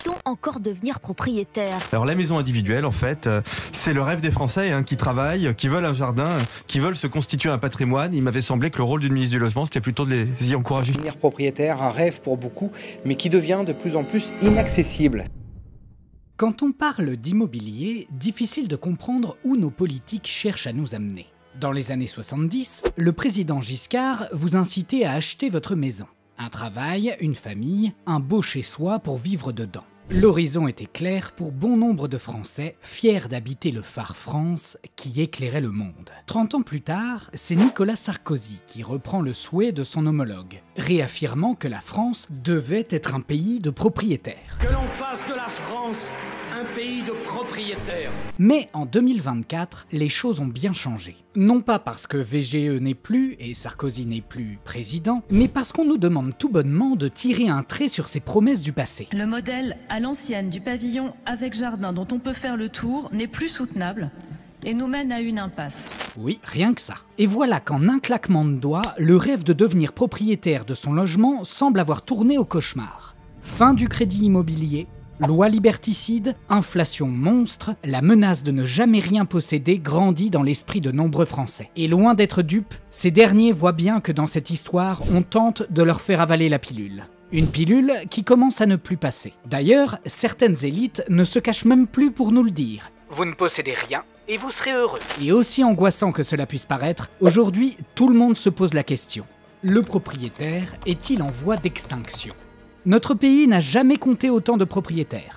peut-on encore devenir propriétaire? Alors la maison individuelle, en fait, c'est le rêve des Français qui travaillent, qui veulent un jardin, qui veulent se constituer un patrimoine. Il m'avait semblé que le rôle d'une ministre du Logement, c'était plutôt de les y encourager. Devenir propriétaire, un rêve pour beaucoup, mais qui devient de plus en plus inaccessible. Quand on parle d'immobilier, difficile de comprendre où nos politiques cherchent à nous amener. Dans les années 70, le président Giscard vous incitait à acheter votre maison. Un travail, une famille, un beau chez-soi pour vivre dedans. L'horizon était clair pour bon nombre de Français, fiers d'habiter le phare France qui éclairait le monde. 30 ans plus tard, c'est Nicolas Sarkozy qui reprend le souhait de son homologue, réaffirmant que la France devait être un pays de propriétaires. Que l'on fasse de la France un pays de propriétaires. Mais en 2024, les choses ont bien changé. Non pas parce que VGE n'est plus et Sarkozy n'est plus président, mais parce qu'on nous demande tout bonnement de tirer un trait sur ces promesses du passé. Le modèle à l'ancienne du pavillon avec jardin dont on peut faire le tour n'est plus soutenable et nous mène à une impasse. Oui, rien que ça. Et voilà qu'en un claquement de doigts, le rêve de devenir propriétaire de son logement semble avoir tourné au cauchemar. Fin du crédit immobilier, loi liberticide, inflation monstre, la menace de ne jamais rien posséder grandit dans l'esprit de nombreux Français. Et loin d'être dupes, ces derniers voient bien que dans cette histoire, on tente de leur faire avaler la pilule. Une pilule qui commence à ne plus passer. D'ailleurs, certaines élites ne se cachent même plus pour nous le dire. Vous ne possédez rien et vous serez heureux. Et aussi angoissant que cela puisse paraître, aujourd'hui, tout le monde se pose la question. Le propriétaire est-il en voie d'extinction ? Notre pays n'a jamais compté autant de propriétaires.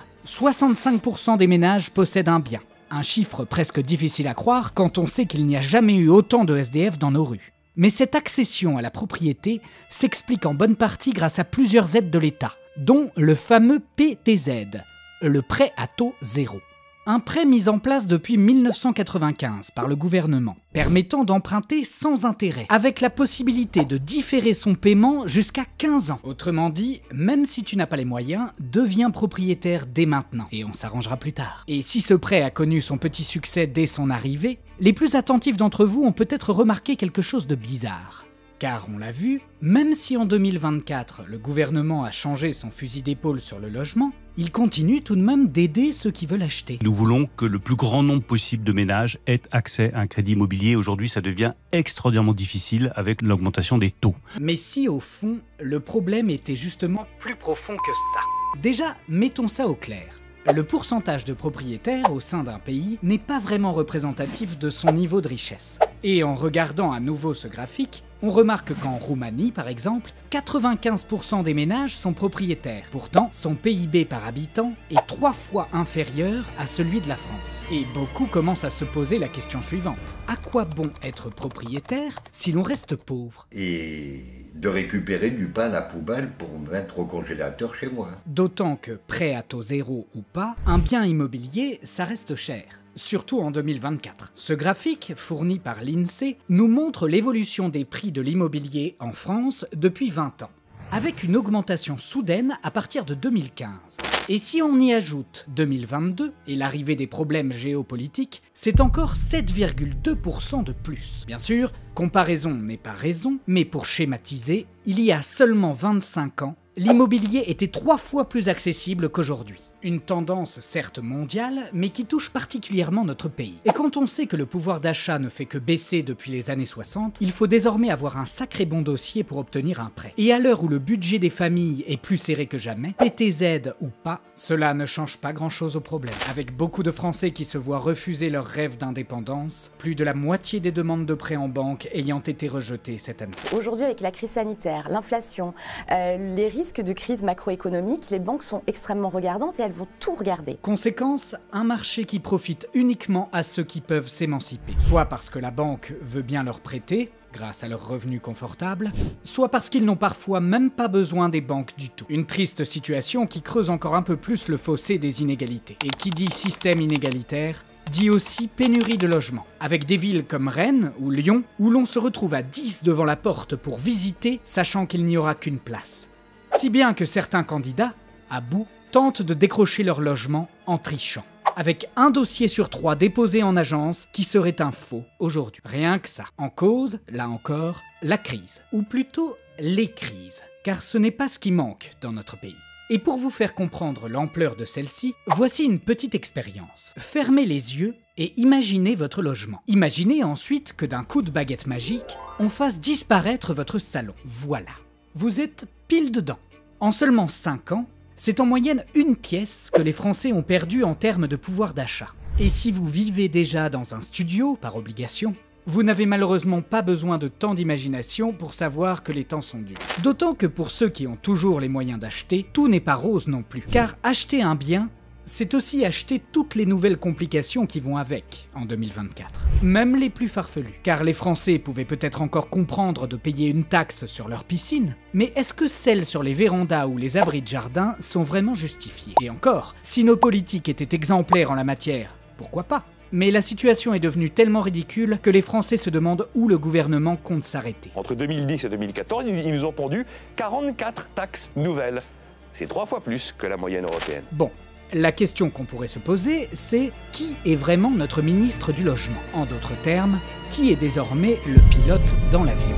65% des ménages possèdent un bien. Un chiffre presque difficile à croire quand on sait qu'il n'y a jamais eu autant de SDF dans nos rues. Mais cette accession à la propriété s'explique en bonne partie grâce à plusieurs aides de l'État, dont le fameux PTZ, le prêt à taux zéro. Un prêt mis en place depuis 1995 par le gouvernement, permettant d'emprunter sans intérêt, avec la possibilité de différer son paiement jusqu'à 15 ans. Autrement dit, même si tu n'as pas les moyens, deviens propriétaire dès maintenant, et on s'arrangera plus tard. Et si ce prêt a connu son petit succès dès son arrivée, les plus attentifs d'entre vous ont peut-être remarqué quelque chose de bizarre. Car on l'a vu, même si en 2024, le gouvernement a changé son fusil d'épaule sur le logement, il continue tout de même d'aider ceux qui veulent acheter. Nous voulons que le plus grand nombre possible de ménages aient accès à un crédit immobilier. Aujourd'hui, ça devient extraordinairement difficile avec l'augmentation des taux. Mais si au fond, le problème était justement plus profond que ça. Déjà, mettons ça au clair. Le pourcentage de propriétaires au sein d'un pays n'est pas vraiment représentatif de son niveau de richesse. Et en regardant à nouveau ce graphique, on remarque qu'en Roumanie, par exemple, 95% des ménages sont propriétaires. Pourtant, son PIB par habitant est 3 fois inférieur à celui de la France. Et beaucoup commencent à se poser la question suivante. À quoi bon être propriétaire si l'on reste pauvre ? Et de récupérer du pain à la poubelle pour mettre au congélateur chez moi. D'autant que, prêt à taux zéro ou pas, un bien immobilier, ça reste cher. Surtout en 2024. Ce graphique, fourni par l'INSEE, nous montre l'évolution des prix de l'immobilier en France depuis 20 ans, avec une augmentation soudaine à partir de 2015. Et si on y ajoute 2022 et l'arrivée des problèmes géopolitiques, c'est encore 7,2% de plus. Bien sûr, comparaison n'est pas raison, mais pour schématiser, il y a seulement 25 ans, l'immobilier était 3 fois plus accessible qu'aujourd'hui. Une tendance certes mondiale, mais qui touche particulièrement notre pays. Et quand on sait que le pouvoir d'achat ne fait que baisser depuis les années 60, il faut désormais avoir un sacré bon dossier pour obtenir un prêt. Et à l'heure où le budget des familles est plus serré que jamais, PTZ ou pas, cela ne change pas grand-chose au problème. Avec beaucoup de Français qui se voient refuser leur rêve d'indépendance, plus de la moitié des demandes de prêts en banque ayant été rejetées cette année. Aujourd'hui, avec la crise sanitaire, l'inflation, les risques de crise macroéconomique, les banques sont extrêmement regardantes et elles vont tout regarder. Conséquence, un marché qui profite uniquement à ceux qui peuvent s'émanciper. Soit parce que la banque veut bien leur prêter, grâce à leurs revenus confortables, soit parce qu'ils n'ont parfois même pas besoin des banques du tout. Une triste situation qui creuse encore un peu plus le fossé des inégalités. Et qui dit système inégalitaire, dit aussi pénurie de logements. Avec des villes comme Rennes ou Lyon, où l'on se retrouve à 10 devant la porte pour visiter, sachant qu'il n'y aura qu'une place. Si bien que certains candidats, à bout, tentent de décrocher leur logement en trichant. Avec un dossier sur 3 déposé en agence qui serait un faux aujourd'hui. Rien que ça. En cause, là encore, la crise. Ou plutôt les crises. Car ce n'est pas ce qui manque dans notre pays. Et pour vous faire comprendre l'ampleur de celle-ci, voici une petite expérience. Fermez les yeux et imaginez votre logement. Imaginez ensuite que d'un coup de baguette magique, on fasse disparaître votre salon. Voilà. Vous êtes pile dedans. En seulement 5 ans, c'est en moyenne une pièce que les Français ont perdue en termes de pouvoir d'achat. Et si vous vivez déjà dans un studio, par obligation, vous n'avez malheureusement pas besoin de tant d'imagination pour savoir que les temps sont durs. D'autant que pour ceux qui ont toujours les moyens d'acheter, tout n'est pas rose non plus. Car acheter un bien, c'est aussi acheter toutes les nouvelles complications qui vont avec en 2024. Même les plus farfelues. Car les Français pouvaient peut-être encore comprendre de payer une taxe sur leur piscine, mais est-ce que celles sur les vérandas ou les abris de jardin sont vraiment justifiées? Et encore, si nos politiques étaient exemplaires en la matière, pourquoi pas? Mais la situation est devenue tellement ridicule que les Français se demandent où le gouvernement compte s'arrêter. Entre 2010 et 2014, ils nous ont pondu 44 taxes nouvelles. C'est 3 fois plus que la moyenne européenne. Bon, la question qu'on pourrait se poser, c'est qui est vraiment notre ministre du Logement? En d'autres termes, qui est désormais le pilote dans l'avion?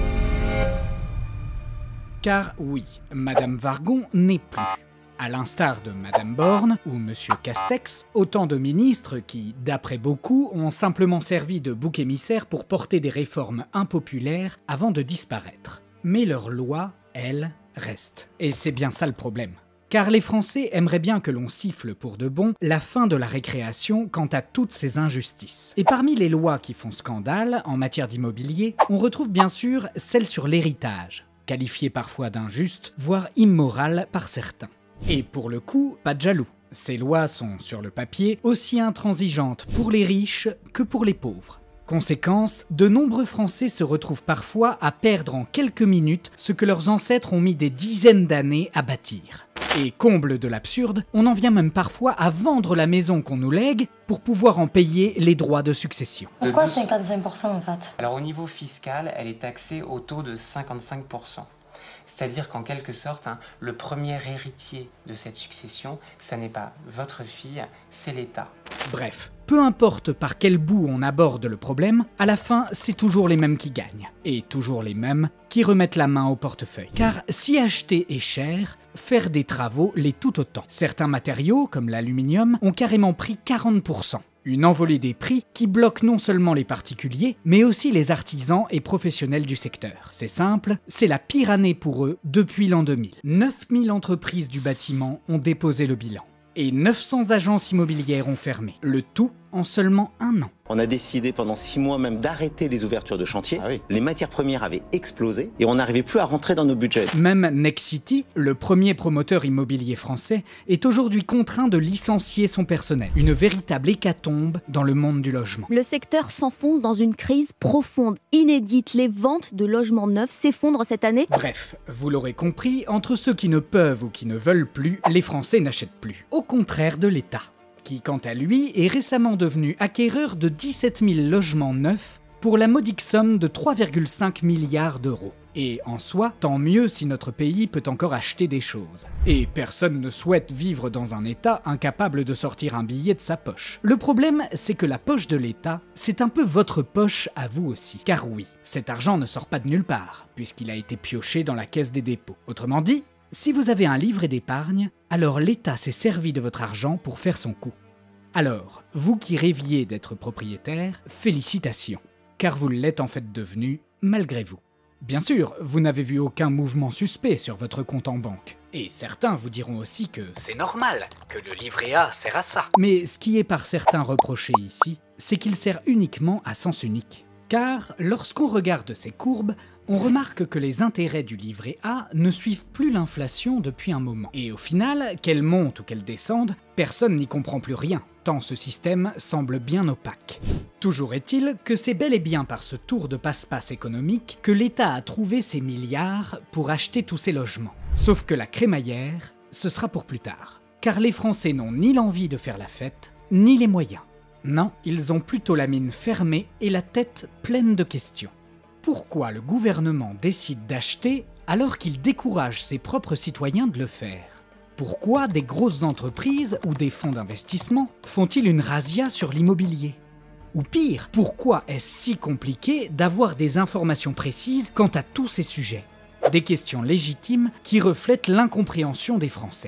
Car oui, Madame Wargon n'est plus. À l'instar de Madame Borne ou Monsieur Castex, autant de ministres qui, d'après beaucoup, ont simplement servi de bouc émissaire pour porter des réformes impopulaires avant de disparaître. Mais leur loi, elle, reste. Et c'est bien ça le problème. Car les Français aimeraient bien que l'on siffle pour de bon la fin de la récréation quant à toutes ces injustices. Et parmi les lois qui font scandale en matière d'immobilier, on retrouve bien sûr celle sur l'héritage, qualifiée parfois d'injuste, voire immorale par certains. Et pour le coup, pas de jaloux. Ces lois sont, sur le papier, aussi intransigeantes pour les riches que pour les pauvres. Conséquence, de nombreux Français se retrouvent parfois à perdre en quelques minutes ce que leurs ancêtres ont mis des dizaines d'années à bâtir. Et comble de l'absurde, on en vient même parfois à vendre la maison qu'on nous lègue pour pouvoir en payer les droits de succession. Pourquoi 55% en fait? Alors au niveau fiscal, elle est taxée au taux de 55%. C'est-à-dire qu'en quelque sorte, le premier héritier de cette succession, ça n'est pas votre fille, c'est l'État. Bref, peu importe par quel bout on aborde le problème, à la fin, c'est toujours les mêmes qui gagnent. Et toujours les mêmes qui remettent la main au portefeuille. Car si acheter est cher, faire des travaux l'est tout autant. Certains matériaux, comme l'aluminium, ont carrément pris 40%. Une envolée des prix qui bloque non seulement les particuliers, mais aussi les artisans et professionnels du secteur. C'est simple, c'est la pire année pour eux depuis l'an 2000. 9000 entreprises du bâtiment ont déposé le bilan. Et 900 agences immobilières ont fermé. Le tout en seulement 1 an. On a décidé pendant 6 mois même d'arrêter les ouvertures de chantier. Les matières premières avaient explosé et on n'arrivait plus à rentrer dans nos budgets. Même Nexity, le premier promoteur immobilier français, est aujourd'hui contraint de licencier son personnel. Une véritable hécatombe dans le monde du logement. Le secteur s'enfonce dans une crise profonde, inédite. Les ventes de logements neufs s'effondrent cette année. Bref, vous l'aurez compris, entre ceux qui ne peuvent ou qui ne veulent plus, les Français n'achètent plus. Au contraire de l'État, qui, quant à lui, est récemment devenu acquéreur de 17 000 logements neufs pour la modique somme de 3,5 milliards d'euros. Et en soi, tant mieux si notre pays peut encore acheter des choses. Et personne ne souhaite vivre dans un État incapable de sortir un billet de sa poche. Le problème, c'est que la poche de l'État, c'est un peu votre poche à vous aussi. Car oui, cet argent ne sort pas de nulle part, puisqu'il a été pioché dans la caisse des dépôts. Autrement dit, si vous avez un livret d'épargne, alors l'État s'est servi de votre argent pour faire son coup. Alors, vous qui rêviez d'être propriétaire, félicitations, car vous l'êtes en fait devenu malgré vous. Bien sûr, vous n'avez vu aucun mouvement suspect sur votre compte en banque. Et certains vous diront aussi que c'est normal, que le livret A sert à ça. Mais ce qui est par certains reproché ici, c'est qu'il sert uniquement à sens unique. Car lorsqu'on regarde ces courbes, on remarque que les intérêts du livret A ne suivent plus l'inflation depuis un moment. Et au final, qu'elle monte ou qu'elle descende, personne n'y comprend plus rien, tant ce système semble bien opaque. Toujours est-il que c'est bel et bien par ce tour de passe-passe économique que l'État a trouvé ses milliards pour acheter tous ces logements. Sauf que la crémaillère, ce sera pour plus tard. Car les Français n'ont ni l'envie de faire la fête, ni les moyens. Non, ils ont plutôt la mine fermée et la tête pleine de questions. Pourquoi le gouvernement décide d'acheter alors qu'il décourage ses propres citoyens de le faire? Pourquoi des grosses entreprises ou des fonds d'investissement font-ils une razzia sur l'immobilier? Ou pire, pourquoi est-ce si compliqué d'avoir des informations précises quant à tous ces sujets? Des questions légitimes qui reflètent l'incompréhension des Français.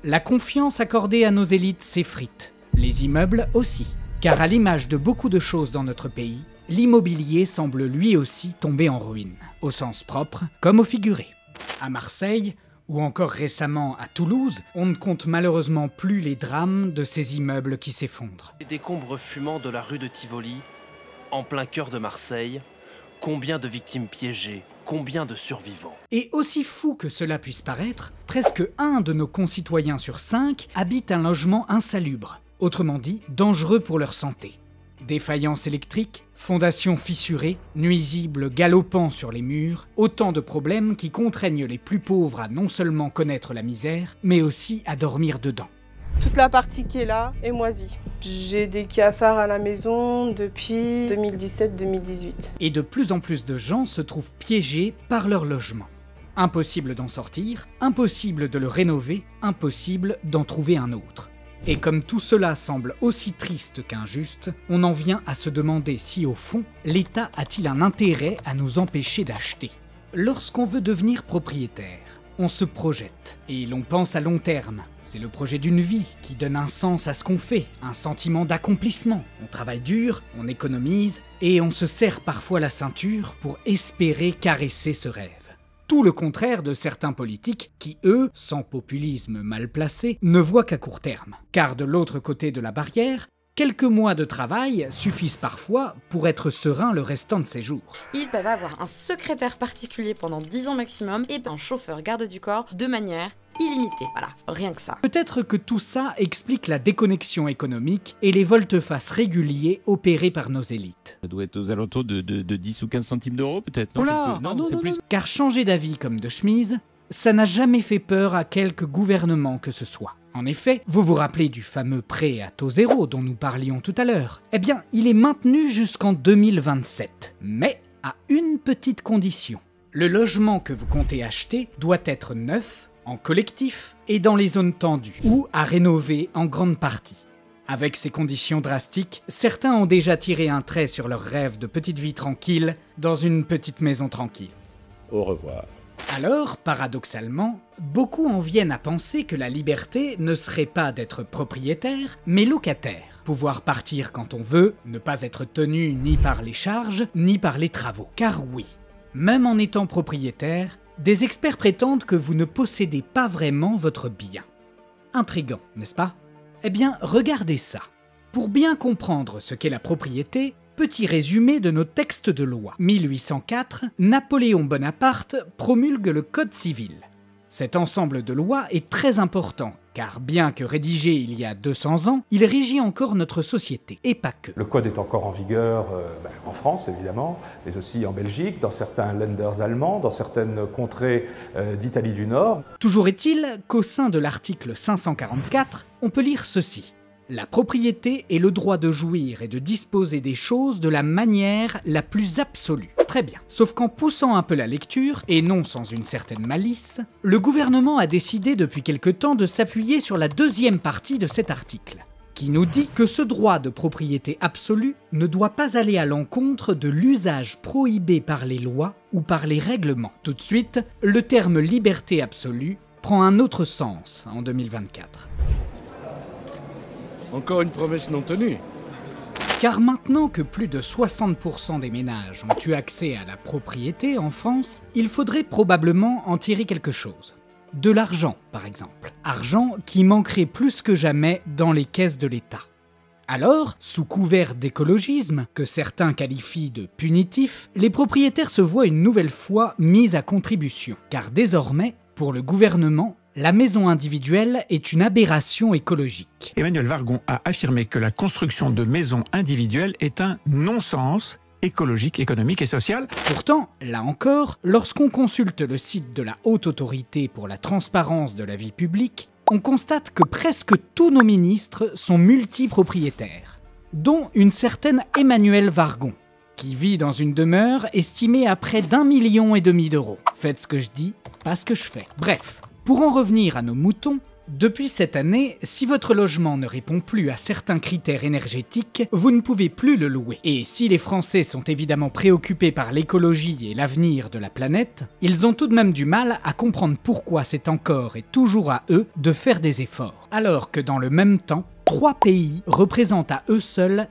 La confiance accordée à nos élites s'effrite. Les immeubles aussi. Car à l'image de beaucoup de choses dans notre pays, l'immobilier semble lui aussi tomber en ruine, au sens propre comme au figuré. À Marseille, ou encore récemment à Toulouse, on ne compte malheureusement plus les drames de ces immeubles qui s'effondrent. Les décombres fumants de la rue de Tivoli, en plein cœur de Marseille, combien de victimes piégées, combien de survivants. Et aussi fou que cela puisse paraître, presque 1 de nos concitoyens sur 5 habite un logement insalubre, autrement dit dangereux pour leur santé. Défaillances électriques, fondations fissurées, nuisibles galopant sur les murs, autant de problèmes qui contraignent les plus pauvres à non seulement connaître la misère, mais aussi à dormir dedans. Toute la partie qui est là est moisie. J'ai des cafards à la maison depuis 2017-2018. Et de plus en plus de gens se trouvent piégés par leur logement. Impossible d'en sortir, impossible de le rénover, impossible d'en trouver un autre. Et comme tout cela semble aussi triste qu'injuste, on en vient à se demander si au fond, l'État a-t-il un intérêt à nous empêcher d'acheter. Lorsqu'on veut devenir propriétaire, on se projette et l'on pense à long terme. C'est le projet d'une vie qui donne un sens à ce qu'on fait, un sentiment d'accomplissement. On travaille dur, on économise et on se serre parfois la ceinture pour espérer caresser ce rêve. Tout le contraire de certains politiques qui, eux, sans populisme mal placé, ne voient qu'à court terme. Car de l'autre côté de la barrière, quelques mois de travail suffisent parfois pour être serein le restant de ses jours. Ils peuvent avoir un secrétaire particulier pendant 10 ans maximum et un chauffeur garde du corps de manière illimitée. Voilà, rien que ça. Peut-être que tout ça explique la déconnexion économique et les volte-face réguliers opérés par nos élites. Ça doit être aux alentours de 10 ou 15 centimes d'euros peut-être. Non, c'est plus. Car changer d'avis comme de chemise, ça n'a jamais fait peur à quelque gouvernement que ce soit. En effet, vous vous rappelez du fameux prêt à taux zéro dont nous parlions tout à l'heure. Eh bien, il est maintenu jusqu'en 2027, mais à une petite condition. Le logement que vous comptez acheter doit être neuf, en collectif et dans les zones tendues, ou à rénover en grande partie. Avec ces conditions drastiques, certains ont déjà tiré un trait sur leur rêve de petite vie tranquille dans une petite maison tranquille. Au revoir. Alors, paradoxalement, beaucoup en viennent à penser que la liberté ne serait pas d'être propriétaire, mais locataire. Pouvoir partir quand on veut, ne pas être tenu ni par les charges, ni par les travaux. Car oui, même en étant propriétaire, des experts prétendent que vous ne possédez pas vraiment votre bien. Intriguant, n'est-ce pas? Eh bien, regardez ça. Pour bien comprendre ce qu'est la propriété, petit résumé de nos textes de loi. 1804, Napoléon Bonaparte promulgue le Code civil. Cet ensemble de lois est très important, car bien que rédigé il y a 200 ans, il régit encore notre société, et pas que. Le code est encore en vigueur en France, évidemment, mais aussi en Belgique, dans certains Länders allemands, dans certaines contrées d'Italie du Nord. Toujours est-il qu'au sein de l'article 544, on peut lire ceci. La propriété est le droit de jouir et de disposer des choses de la manière la plus absolue. Très bien. Sauf qu'en poussant un peu la lecture, et non sans une certaine malice, le gouvernement a décidé depuis quelque temps de s'appuyer sur la deuxième partie de cet article, qui nous dit que ce droit de propriété absolue ne doit pas aller à l'encontre de l'usage prohibé par les lois ou par les règlements. Tout de suite, le terme liberté absolue prend un autre sens en 2024. Encore une promesse non tenue. Car maintenant que plus de 60% des ménages ont eu accès à la propriété en France, il faudrait probablement en tirer quelque chose. De l'argent, par exemple. Argent qui manquerait plus que jamais dans les caisses de l'État. Alors, sous couvert d'écologisme, que certains qualifient de punitif, les propriétaires se voient une nouvelle fois mis à contribution. Car désormais, pour le gouvernement, la maison individuelle est une aberration écologique. Emmanuel Wargon a affirmé que la construction de maisons individuelles est un non-sens écologique, économique et social. Pourtant, là encore, lorsqu'on consulte le site de la Haute Autorité pour la transparence de la vie publique, on constate que presque tous nos ministres sont multipropriétaires, dont une certaine Emmanuel Wargon, qui vit dans une demeure estimée à près d'1,5 million d'euros. Faites ce que je dis, pas ce que je fais. Bref. Pour en revenir à nos moutons, Depuis cette année, si votre logement ne répond plus à certains critères énergétiques, vous ne pouvez plus le louer. Et si les Français sont évidemment préoccupés par l'écologie et l'avenir de la planète, ils ont tout de même du mal à comprendre pourquoi c'est encore et toujours à eux de faire des efforts. Alors que dans le même temps, 3 pays représentent à eux seuls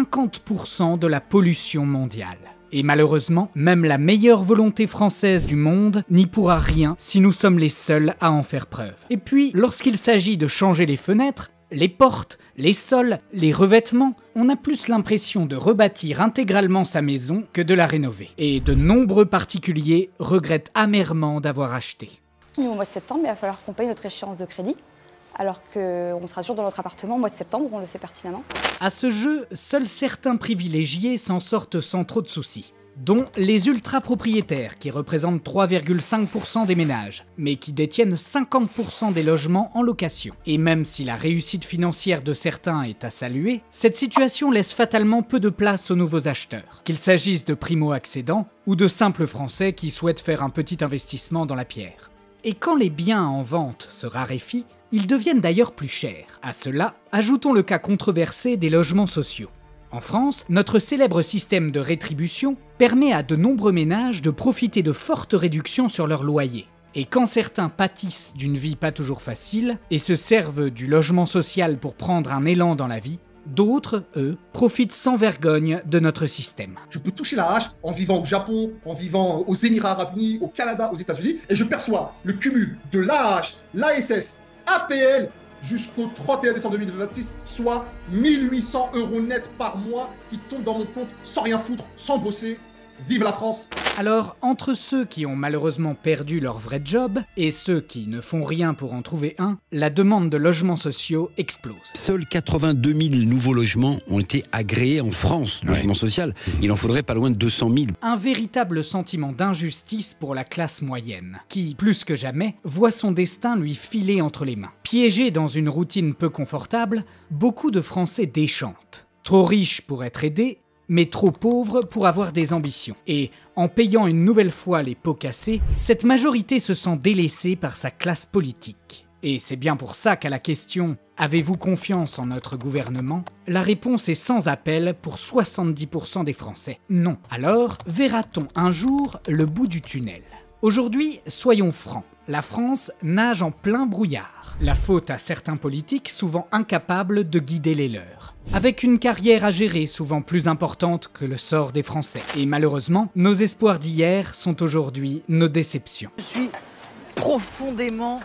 50% de la pollution mondiale. Et malheureusement, même la meilleure volonté française du monde n'y pourra rien si nous sommes les seuls à en faire preuve. Et puis, lorsqu'il s'agit de changer les fenêtres, les portes, les sols, les revêtements, on a plus l'impression de rebâtir intégralement sa maison que de la rénover. Et de nombreux particuliers regrettent amèrement d'avoir acheté. Au mois de septembre, il va falloir qu'on paye notre échéance de crédit, alors qu'on sera toujours dans notre appartement au mois de septembre, on le sait pertinemment. À ce jeu, seuls certains privilégiés s'en sortent sans trop de soucis, dont les ultra-propriétaires qui représentent 3,5% des ménages, mais qui détiennent 50% des logements en location. Et même si la réussite financière de certains est à saluer, cette situation laisse fatalement peu de place aux nouveaux acheteurs, qu'il s'agisse de primo-accédants ou de simples Français qui souhaitent faire un petit investissement dans la pierre. Et quand les biens en vente se raréfient, ils deviennent d'ailleurs plus chers. À cela, ajoutons le cas controversé des logements sociaux. En France, notre célèbre système de rétribution permet à de nombreux ménages de profiter de fortes réductions sur leur loyer. Et quand certains pâtissent d'une vie pas toujours facile et se servent du logement social pour prendre un élan dans la vie, d'autres, eux, profitent sans vergogne de notre système. Je peux toucher la hache en vivant au Japon, en vivant aux Émirats Arabes Unis, au Canada, aux États-Unis, et je perçois le cumul de l'AH, l'ASS, APL jusqu'au 31 décembre 2026, soit 1 800 € net par mois qui tombent dans mon compte sans rien foutre, sans bosser. Vive la France! Alors, entre ceux qui ont malheureusement perdu leur vrai job et ceux qui ne font rien pour en trouver un, la demande de logements sociaux explose. Seuls 82 000 nouveaux logements ont été agréés en France, logement social. Il en faudrait pas loin de 200 000. Un véritable sentiment d'injustice pour la classe moyenne, qui, plus que jamais, voit son destin lui filer entre les mains. Piégés dans une routine peu confortable, beaucoup de Français déchantent. Trop riches pour être aidés, mais trop pauvres pour avoir des ambitions. Et en payant une nouvelle fois les pots cassés, cette majorité se sent délaissée par sa classe politique. Et c'est bien pour ça qu'à la question « Avez-vous confiance en notre gouvernement ?», la réponse est sans appel pour 70% des Français. Non. Alors, verra-t-on un jour le bout du tunnel ? Aujourd'hui, soyons francs, la France nage en plein brouillard. La faute à certains politiques souvent incapables de guider les leurs. Avec une carrière à gérer souvent plus importante que le sort des Français. Et malheureusement, nos espoirs d'hier sont aujourd'hui nos déceptions. Je suis profondément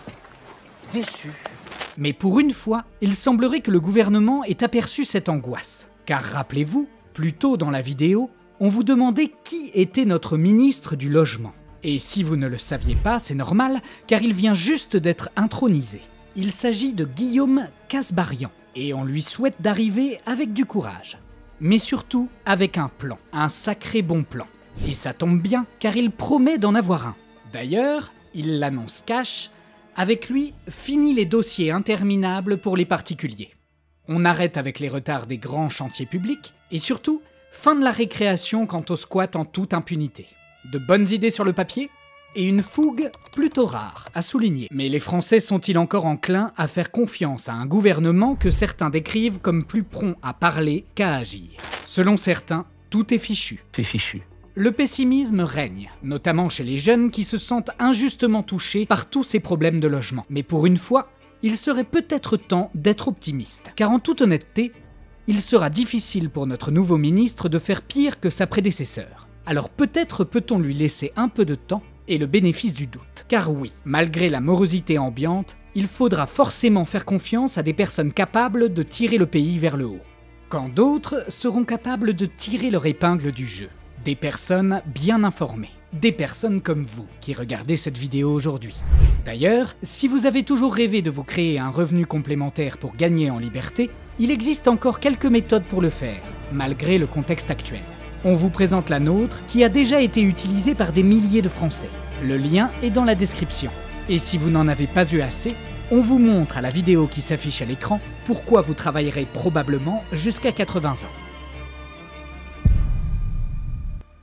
déçu. Mais pour une fois, il semblerait que le gouvernement ait aperçu cette angoisse. Car rappelez-vous, plus tôt dans la vidéo, on vous demandait qui était notre ministre du Logement. Et si vous ne le saviez pas, c'est normal, car il vient juste d'être intronisé. Il s'agit de Guillaume Kasbarian, et on lui souhaite d'arriver avec du courage. Mais surtout avec un plan, un sacré bon plan. Et ça tombe bien, car il promet d'en avoir un. D'ailleurs, il l'annonce cash, avec lui, fini les dossiers interminables pour les particuliers. On arrête avec les retards des grands chantiers publics, et surtout, fin de la récréation quant au squat en toute impunité. De bonnes idées sur le papier et une fougue plutôt rare à souligner. Mais les Français sont-ils encore enclins à faire confiance à un gouvernement que certains décrivent comme plus prompt à parler qu'à agir? Selon certains, tout est fichu. C'est fichu. Le pessimisme règne, notamment chez les jeunes qui se sentent injustement touchés par tous ces problèmes de logement. Mais pour une fois, il serait peut-être temps d'être optimiste. Car en toute honnêteté, il sera difficile pour notre nouveau ministre de faire pire que sa prédécesseur. Alors peut-être peut-on lui laisser un peu de temps et le bénéfice du doute. Car oui, malgré la morosité ambiante, il faudra forcément faire confiance à des personnes capables de tirer le pays vers le haut. Quand d'autres seront capables de tirer leur épingle du jeu. Des personnes bien informées. Des personnes comme vous qui regardez cette vidéo aujourd'hui. D'ailleurs, si vous avez toujours rêvé de vous créer un revenu complémentaire pour gagner en liberté, il existe encore quelques méthodes pour le faire, malgré le contexte actuel. On vous présente la nôtre qui a déjà été utilisée par des milliers de Français. Le lien est dans la description. Et si vous n'en avez pas eu assez, on vous montre à la vidéo qui s'affiche à l'écran pourquoi vous travaillerez probablement jusqu'à 80 ans.